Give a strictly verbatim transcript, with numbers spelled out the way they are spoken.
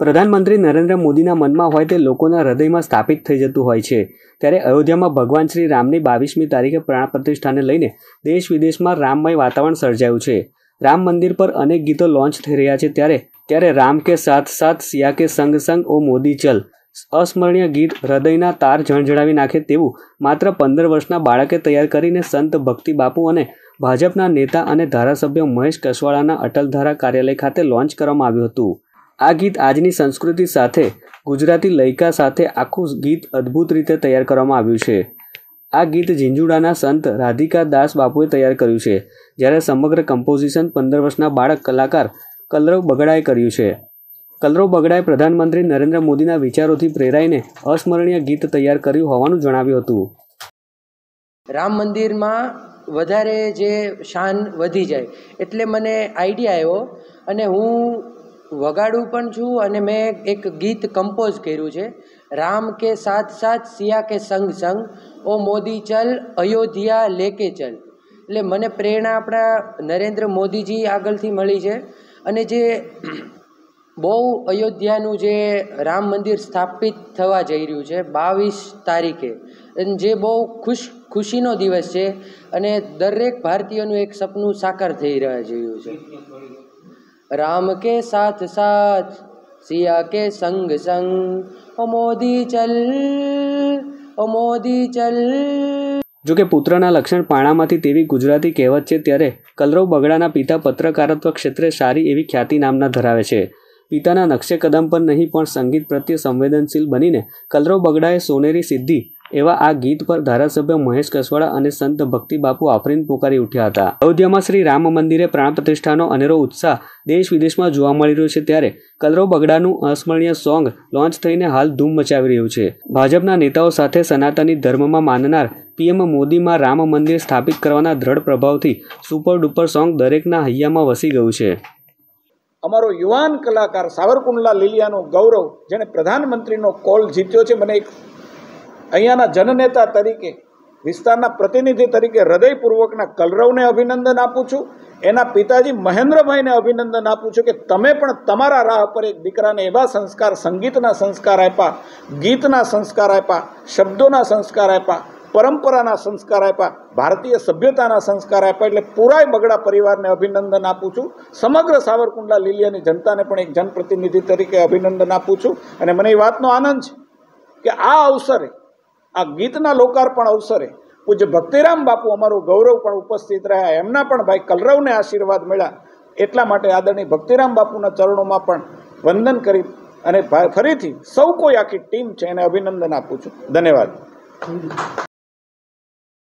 પ્રધાનમંત્રી નરેન્દ્ર મોદીના મનમાં હોય તે લોકોના હૃદયમાં સ્થાપિત થઈ જતું હોય છે। ત્યારે અયોધ્યામાં ભગવાન શ્રી રામની બાવીસમી તારીખે પ્રાણ પ્રતિષ્ઠાને લઈને દેશ વિદેશમાં રામમય વાતાવરણ સર્જાયું છે। રામ મંદિર પર અનેક ગીતો લોન્ચ થઈ રહ્યા છે। ત્યારે ત્યારે રામ કે સાથ સાથ સિયા કે સંગ સંગ ઓ મોદી ચલ અસ્મરણીય ગીત હૃદયના તાર ઝણઝણાવી નાખે તેવું માત્ર પંદર વર્ષના બાળકે તૈયાર કરીને સંત ભક્તિ બાપુ અને ભાજપના નેતા અને ધારાસભ્ય મહેશ કસવાળાના અટલધારા કાર્યાલય ખાતે લોન્ચ કરવામાં આવ્યું હતું। આ ગીત આજની સંસ્કૃતિ સાથે ગુજરાતી લયકા સાથે આખું ગીત અદ્ભુત રીતે તૈયાર કરવામાં આવ્યું છે। આ ગીત ઝીંઝુડાના સંત રાધિકા દાસ બાપુએ તૈયાર કર્યું છે, જ્યારે સમગ્ર કમ્પોઝિશન પંદર વર્ષના બાળક કલાકાર કલરવ બગડાએ કર્યું છે। કલરવ બગડાએ પ્રધાનમંત્રી નરેન્દ્ર મોદીના વિચારોથી પ્રેરાઈને અસ્મરણીય ગીત તૈયાર કર્યું હોવાનું જણાવ્યું હતું। રામ મંદિરમાં વધારે જે શાન વધી જાય એટલે મને આઈડિયા આવ્યો અને હું વગાડું પણ છું અને મેં એક ગીત કમ્પોઝ કર્યું છે, રામ કે સાથ સાથ સિયા કે સંગ સંગ ઓ મોદી ચલ અયોધ્યા લેકે ચલ। એટલે મને પ્રેરણા આપણા નરેન્દ્ર મોદીજી આગળથી મળી છે અને જે બહુ અયોધ્યાનું જે રામ મંદિર સ્થાપિત થવા જઈ રહ્યું છે બાવીસ તારીખે, જે બહુ ખુશ ખુશીનો દિવસ છે અને દરેક ભારતીયનું એક સપનું સાકાર થઈ રહ્યા રહ્યું છે। રામ કે સાથ સાથ સિયા કે સંગ સંગ ઓ મોદી ચલ ઓ મોદી ચલ। જોકે પુત્રના લક્ષણ પાણામાંથી તેવી ગુજરાતી કહેવત છે। ત્યારે કલરવ બગડાના પિતા પત્રકારત્વ ક્ષેત્રે સારી એવી ખ્યાતિ નામના ધરાવે છે। પિતાના નકશે કદમ પર નહીં પણ સંગીત પ્રત્યે સંવેદનશીલ બનીને કલરવ બગડાએ સોનેરી સિદ્ધિ એવા આ ગીત પર ધારાસભ્ય મહેશ કસવાળા અને સંત ભક્તિ બાપુ આફરીન પોકારી ઉઠ્યા હતા। અયોધ્યામાં શ્રી રામ મંદિરે પ્રાણ પ્રતિષ્ઠાનો અનેરો ઉત્સાહ દેશ વિદેશમાં જોવા મળી રહ્યો છે। ત્યારે કલરવ બગડાનું અસ્મરણીય સોંગ લોન્ચ થઈને હાલ ધૂમ મચાવી રહ્યું છે। ભાજપના નેતાઓ સાથે સનાતની ધર્મમાં માનનાર પીએમ મોદીમાં રામ મંદિર સ્થાપિત કરવાના દ્રઢ પ્રભાવથી સુપર ડુપર સોંગ દરેકના હૈયામાં વસી ગયું છે। અમારો યુવાન કલાકાર સાવરકુંડલા લીલિયાનો ગૌરવ, જેણે પ્રધાનમંત્રીનો કોલ જીત્યો છે, મને એક અહીંયાના જનનેતા તરીકે, વિસ્તારના પ્રતિનિધિ તરીકે હૃદયપૂર્વકના કલરવને અભિનંદન આપું છું। એના પિતાજી મહેન્દ્રભાઈને અભિનંદન આપું છું કે તમે પણ તમારા રાહ પર એક દીકરાને એવા સંસ્કાર, સંગીતના સંસ્કાર આપ્યા, ગીતના સંસ્કાર આપ્યા, શબ્દોના સંસ્કાર આપ્યા, પરંપરાના સંસ્કાર આપ્યા, ભારતીય સભ્યતાના સંસ્કાર આપ્યા। એટલે પૂરાય બગડા પરિવારને અભિનંદન આપું છું। સમગ્ર સાવરકુંડલા લીલિયાની જનતાને પણ એક જનપ્રતિનિધિ તરીકે અભિનંદન આપું છું। અને મને એ વાતનો આનંદ છે કે આ અવસરે, આ ગીતના લોકાર્પણ અવસરે પૂજ્ય ભક્તિરામ બાપુ અમારું ગૌરવ પણ ઉપસ્થિત રહ્યા, એમના પણ ભાઈ કલરવને આશીર્વાદ મળ્યા। એટલા માટે આદરણીય ભક્તિરામ બાપુના ચરણોમાં પણ વંદન કરી અને ફરીથી સૌ કોઈ આખી ટીમ છે એને અભિનંદન આપું છું। ધન્યવાદ।